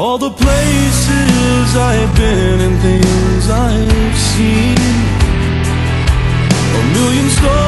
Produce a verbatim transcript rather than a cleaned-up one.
all the places I've been and things I've seen, a million stars